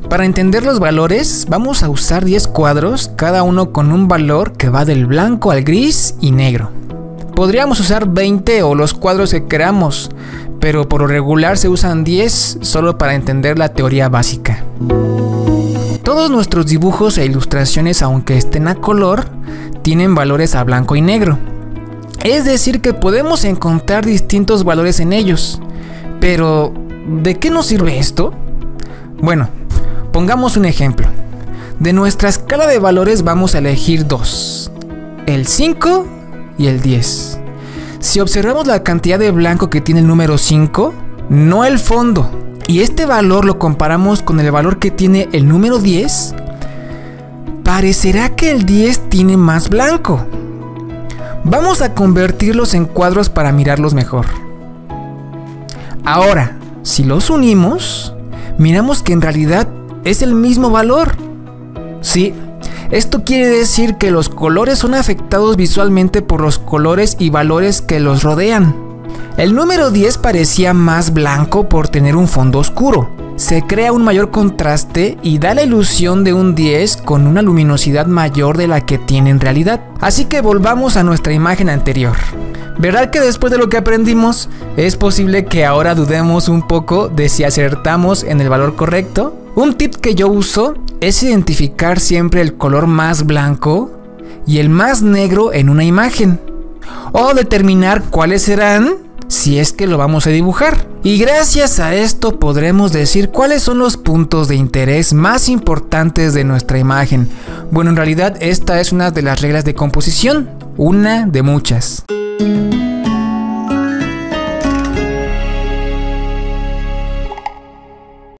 Para entender los valores, vamos a usar 10 cuadros, cada uno con un valor que va del blanco al gris y negro. Podríamos usar 20 o los cuadros que queramos, pero por lo regular se usan 10 solo para entender la teoría básica. Todos nuestros dibujos e ilustraciones, aunque estén a color, tienen valores a blanco y negro. Es decir que podemos encontrar distintos valores en ellos. Pero, ¿de qué nos sirve esto? Bueno, pongamos un ejemplo. De nuestra escala de valores vamos a elegir dos, el 5 y el 10. Si observamos la cantidad de blanco que tiene el número 5, no el fondo, y este valor lo comparamos con el valor que tiene el número 10, parecerá que el 10 tiene más blanco. Vamos a convertirlos en cuadros para mirarlos mejor. Ahora, si los unimos, miramos que en realidad es el mismo valor. Sí, esto quiere decir que los colores son afectados visualmente por los colores y valores que los rodean. El número 10 parecía más blanco por tener un fondo oscuro. Se crea un mayor contraste y da la ilusión de un 10 con una luminosidad mayor de la que tiene en realidad. Así que volvamos a nuestra imagen anterior. ¿Verdad que después de lo que aprendimos, es posible que ahora dudemos un poco de si acertamos en el valor correcto? Un tip que yo uso es identificar siempre el color más blanco y el más negro en una imagen, o determinar cuáles serán si es que lo vamos a dibujar. Y gracias a esto podremos decir cuáles son los puntos de interés más importantes de nuestra imagen. Bueno, en realidad esta es una de las reglas de composición, una de muchas.